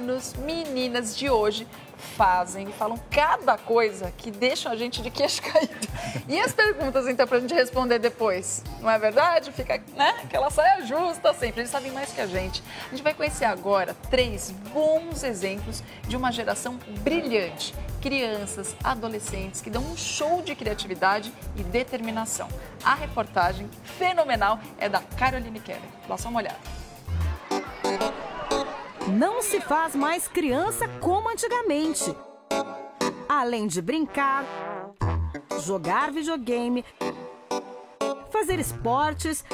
meninos, meninas de hoje fazem e falam cada coisa que deixam a gente de queixo caído. E as perguntas, então, pra gente responder depois, não é verdade? Fica, né? Aquela saia justa sempre, eles sabem mais que a gente. A gente vai conhecer agora 3 bons exemplos de uma geração brilhante. Crianças, adolescentes que dão um show de criatividade e determinação. A reportagem fenomenal é da Caroline Keller. Dá só uma olhada. Não se faz mais criança como antigamente. Além de brincar, jogar videogame, fazer esportes,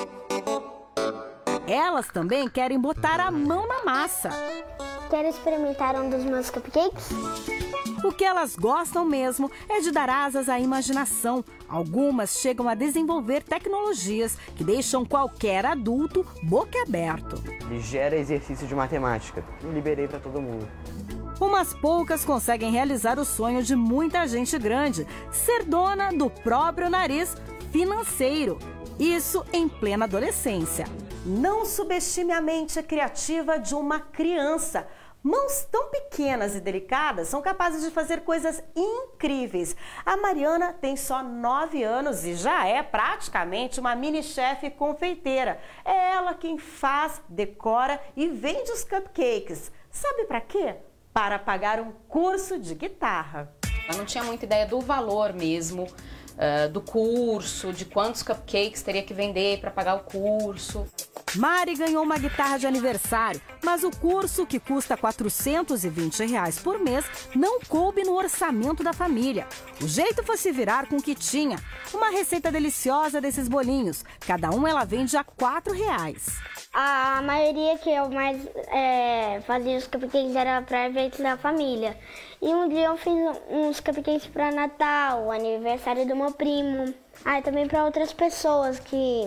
elas também querem botar a mão na massa. Quero experimentar um dos meus cupcakes? O que elas gostam mesmo é de dar asas à imaginação. Algumas chegam a desenvolver tecnologias que deixam qualquer adulto boquiaberto. Ele gera exercício de matemática. Eu liberei para todo mundo. Umas poucas conseguem realizar o sonho de muita gente grande, ser dona do próprio nariz financeiro. Isso em plena adolescência. Não subestime a mente criativa de uma criança. Mãos tão pequenas e delicadas são capazes de fazer coisas incríveis. A Mariana tem só 9 anos e já é praticamente uma mini-chefe confeiteira. É ela quem faz, decora e vende os cupcakes. Sabe para quê? Para pagar um curso de guitarra. Ela não tinha muita ideia do valor mesmo, do curso, de quantos cupcakes teria que vender para pagar o curso. Mari ganhou uma guitarra de aniversário, mas o curso, que custa R$ 420 por mês, não coube no orçamento da família. O jeito foi se virar com o que tinha. Uma receita deliciosa desses bolinhos. Cada um ela vende a R$ 4. A maioria que eu mais fazia os cupcakes era para eventos da família. E um dia eu fiz uns cupcakes para Natal, aniversário do meu primo. E também para outras pessoas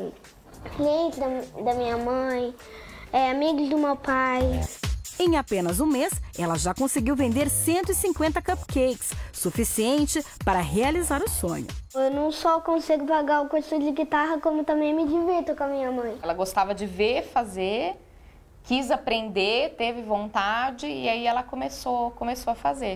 clientes da minha mãe, amigos do meu pai. Em apenas um mês, ela já conseguiu vender 150 cupcakes, suficiente para realizar o sonho. Eu não só consigo pagar o curso de guitarra, como também me divirto com a minha mãe. Ela gostava de ver, fazer, quis aprender, teve vontade e aí ela começou a fazer.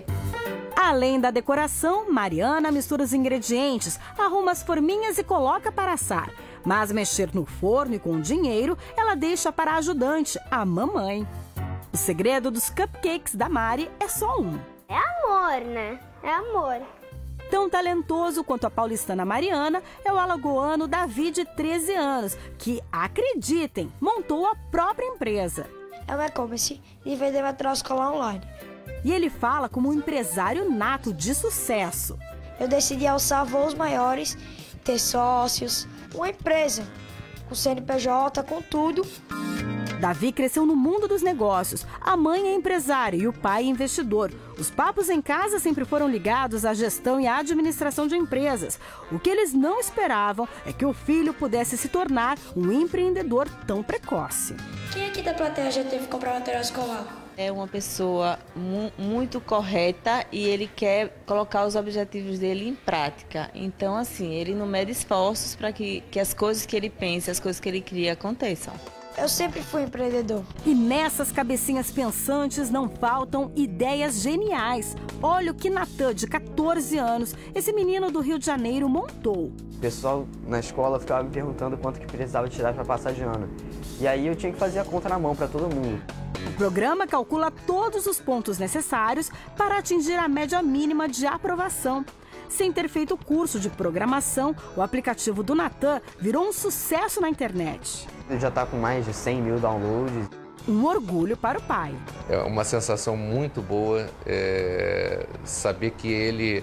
Além da decoração, Mariana mistura os ingredientes, arruma as forminhas e coloca para assar. Mas mexer no forno e com dinheiro, ela deixa para a ajudante, a mamãe. O segredo dos cupcakes da Mari é só um. É amor, né? É amor. Tão talentoso quanto a paulistana Mariana é o alagoano Davi, de 13 anos, que, acreditem, montou a própria empresa. É um e-commerce e vende material escolar online. E ele fala como um empresário nato de sucesso. Eu decidi alçar voos maiores, ter sócios, uma empresa, com CNPJ, com tudo. Davi cresceu no mundo dos negócios. A mãe é empresária e o pai é investidor. Os papos em casa sempre foram ligados à gestão e à administração de empresas. O que eles não esperavam é que o filho pudesse se tornar um empreendedor tão precoce. Quem aqui da plateia já teve que comprar material escolar? É uma pessoa muito correta e ele quer colocar os objetivos dele em prática. Então, assim, ele não mede esforços para que as coisas que ele pensa, as coisas que ele cria aconteçam. Eu sempre fui empreendedor. E nessas cabecinhas pensantes não faltam ideias geniais. Olha o que Natan, de 14 anos, esse menino do Rio de Janeiro, montou. O pessoal na escola ficava me perguntando quanto que precisava tirar para passar de ano. E aí eu tinha que fazer a conta na mão para todo mundo. O programa calcula todos os pontos necessários para atingir a média mínima de aprovação. Sem ter feito o curso de programação, o aplicativo do Natan virou um sucesso na internet. Ele já está com mais de 100 mil downloads. Um orgulho para o pai. É uma sensação muito boa saber que ele,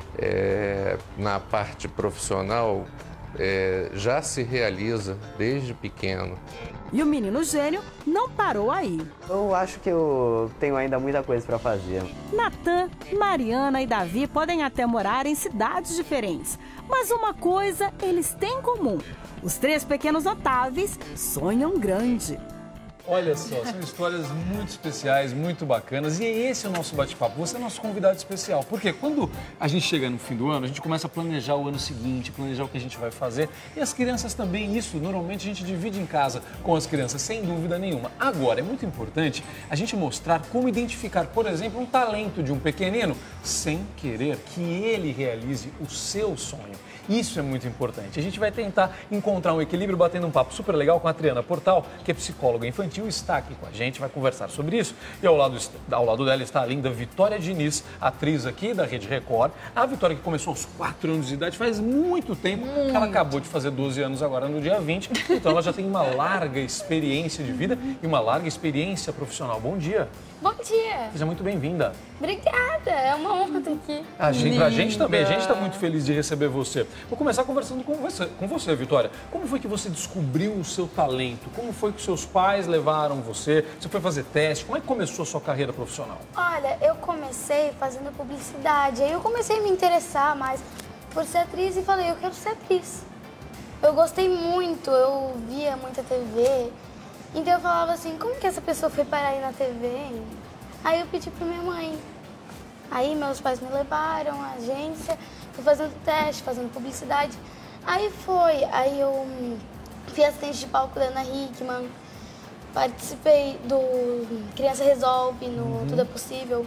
na parte profissional, já se realiza desde pequeno. E o menino gênio não parou aí. Eu acho que eu tenho ainda muita coisa para fazer. Natan, Mariana e Davi podem até morar em cidades diferentes, mas uma coisa eles têm em comum: os 3 pequenos notáveis sonham grande. Olha só, são histórias muito especiais, muito bacanas. E esse é o nosso bate-papo. Você é nosso convidado especial. Porque quando a gente chega no fim do ano, a gente começa a planejar o ano seguinte, planejar o que a gente vai fazer. E as crianças também, isso normalmente a gente divide em casa com as crianças, sem dúvida nenhuma. Agora, é muito importante a gente mostrar como identificar, por exemplo, um talento de um pequenino sem querer que ele realize o seu sonho. Isso é muito importante. A gente vai tentar encontrar um equilíbrio batendo um papo super legal com a Triana Portal, que é psicóloga infantil, está aqui com a gente, vai conversar sobre isso. E ao lado dela está a linda Vitória Diniz, atriz aqui da Rede Record. A Vitória que começou aos 4 anos de idade, faz muito tempo, que ela acabou de fazer 12 anos agora no dia 20. Então ela já tem uma larga experiência de vida e uma larga experiência profissional. Bom dia. Bom dia. Seja muito bem-vinda. Obrigada, é uma honra estar aqui. Pra gente também, a gente está muito feliz de receber você. Vou começar conversando com você, Vitória. Como foi que você descobriu o seu talento? Como foi que seus pais levaram você? Você foi fazer teste? Como é que começou a sua carreira profissional? Olha, eu comecei fazendo publicidade, aí eu comecei a me interessar mais por ser atriz e falei, eu quero ser atriz. Eu gostei muito, eu via muita TV, então eu falava assim, como que essa pessoa foi parar aí na TV? Hein? Aí eu pedi pra minha mãe. Aí meus pais me levaram à agência, fui fazendo teste, fazendo publicidade. Aí eu fui assistente de palco da Ana Hickman, participei do Criança Resolve, no Tudo é Possível.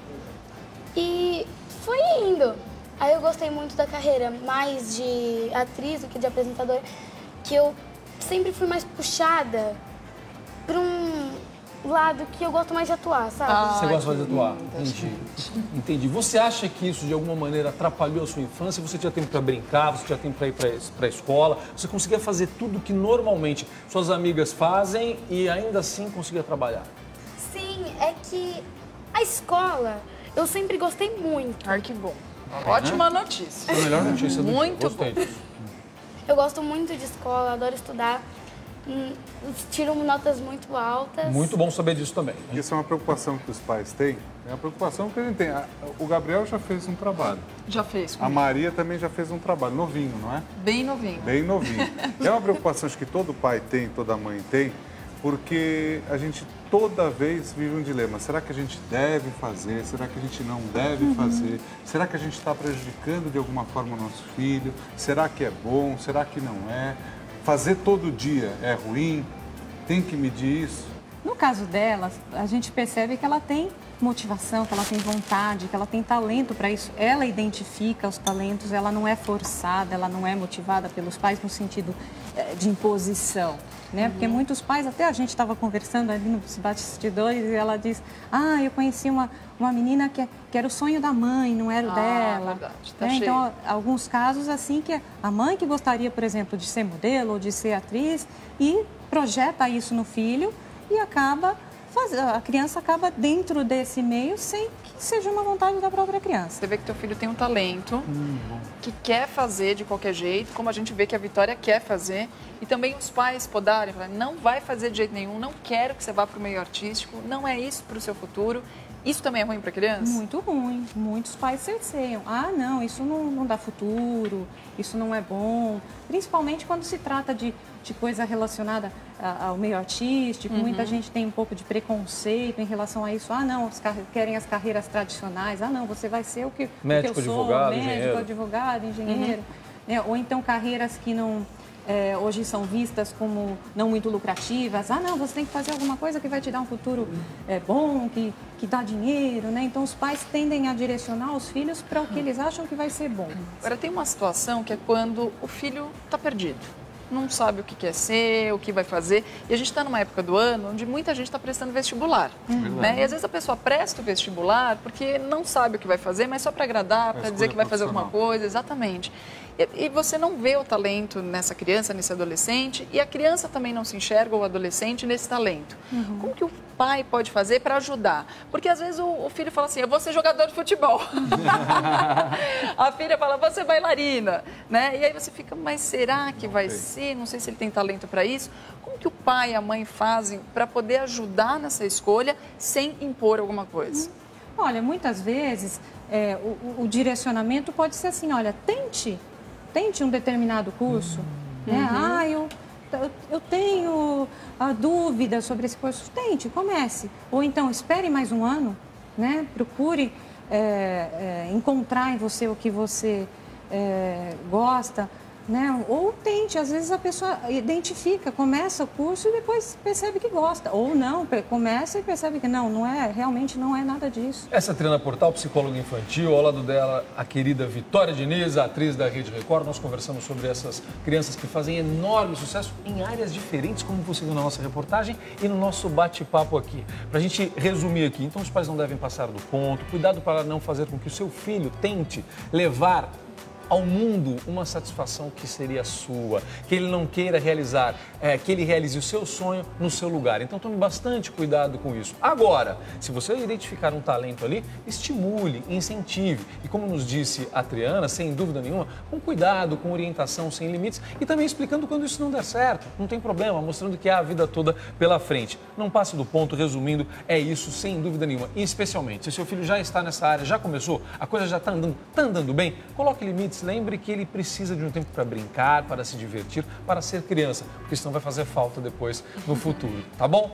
E foi indo. Aí eu gostei muito da carreira, mais de atriz do que de apresentadora, que eu sempre fui mais puxada para um lado que eu gosto mais de atuar, sabe? Você gosta mais de atuar? Entendi. Você acha que isso de alguma maneira atrapalhou a sua infância? Você tinha tempo para brincar, você tinha tempo para ir para a escola, você conseguia fazer tudo que normalmente suas amigas fazem e ainda assim conseguia trabalhar? Sim, é que a escola eu sempre gostei muito. Ai, que bom. Ótima notícia. É a melhor notícia do muito dia. Gostei disso. Eu gosto muito de escola, adoro estudar. Tiro notas muito altas. Muito bom saber disso também. Isso é uma preocupação que os pais têm. É uma preocupação que a gente tem. O Gabriel já fez um trabalho. Já fez. A Maria também já fez um trabalho. Novinho, não é? Bem novinho. Bem novinho. É uma preocupação que todo pai tem, toda mãe tem, porque a gente toda vez vive um dilema. Será que a gente deve fazer? Será que a gente não deve fazer? Será que a gente está prejudicando de alguma forma o nosso filho? Será que é bom? Será que não é? Fazer todo dia é ruim? Tem que medir isso? No caso dela, a gente percebe que ela tem motivação, que ela tem vontade, que ela tem talento para isso. Ela identifica os talentos, ela não é forçada, ela não é motivada pelos pais no sentido de imposição, né? Porque muitos pais, até a gente estava conversando ali nos bastidores e ela diz, eu conheci uma menina que era o sonho da mãe, não era o dela. Verdade, tá né? cheio. Então, alguns casos assim que a mãe que gostaria, por exemplo, de ser modelo ou de ser atriz e projeta isso no filho e a criança acaba dentro desse meio sem que seja uma vontade da própria criança. Você vê que teu filho tem um talento, que quer fazer de qualquer jeito, como a gente vê que a Vitória quer fazer. E também os pais podarem, falar, não vai fazer de jeito nenhum, não quero que você vá para o meio artístico, não é isso para o seu futuro. Isso também é ruim para a criança? Muito ruim. Muitos pais cerceiam. Não, isso não dá futuro, isso não é bom. Principalmente quando se trata de coisa relacionada ao meio artístico. Muita gente tem um pouco de preconceito em relação a isso. Não, querem as carreiras tradicionais. Não, você vai ser o que médico, eu sou, advogado, médico, engenheiro. Advogado, engenheiro. Né? Ou então carreiras que não... hoje são vistas como não muito lucrativas. Não, você tem que fazer alguma coisa que vai te dar um futuro bom, que dá dinheiro, né? Então, os pais tendem a direcionar os filhos para o que eles acham que vai ser bom. Agora, tem uma situação que é quando o filho está perdido. Não sabe o que quer ser, o que vai fazer. E a gente está numa época do ano onde muita gente está prestando vestibular. Né? E às vezes a pessoa presta o vestibular porque não sabe o que vai fazer, mas só para agradar, para dizer que vai fazer alguma coisa. Exatamente. E você não vê o talento nessa criança, nesse adolescente, e a criança também não se enxerga, o adolescente, nesse talento. Como que o pai pode fazer para ajudar? Porque às vezes o filho fala assim, eu vou ser jogador de futebol. A filha fala, vou ser bailarina. Né? E aí você fica, mas será que vai ser? Não sei se ele tem talento para isso. Como que o pai e a mãe fazem para poder ajudar nessa escolha sem impor alguma coisa? Olha, muitas vezes o direcionamento pode ser assim, olha, tente um determinado curso. Né? eu tenho a dúvida sobre esse curso. Tente, comece. Ou então, espere mais um ano, né? Procure encontrar em você o que você gosta, né? Ou tente, às vezes a pessoa identifica, começa o curso e depois percebe que gosta. Ou não, começa e percebe que realmente não é nada disso. Essa é a Triana Portal, psicóloga infantil, ao lado dela a querida Vitória Diniz, a atriz da Rede Record. Nós conversamos sobre essas crianças que fazem enorme sucesso em áreas diferentes, como você viu na nossa reportagem e no nosso bate-papo aqui. Pra gente resumir aqui, então os pais não devem passar do ponto, cuidado para não fazer com que o seu filho tente levar ao mundo uma satisfação que seria sua, que ele não queira realizar, que ele realize o seu sonho no seu lugar. Então tome bastante cuidado com isso. Agora, se você identificar um talento ali, estimule, incentive. E como nos disse a Triana, sem dúvida nenhuma, com cuidado, com orientação, sem limites e também explicando quando isso não der certo. Não tem problema, mostrando que há a vida toda pela frente. Não passe do ponto, resumindo, é isso sem dúvida nenhuma. E especialmente, se seu filho já está nessa área, já começou, a coisa já está andando bem, coloque limites. Lembre que ele precisa de um tempo para brincar, para se divertir, para ser criança, porque senão vai fazer falta depois no futuro, tá bom?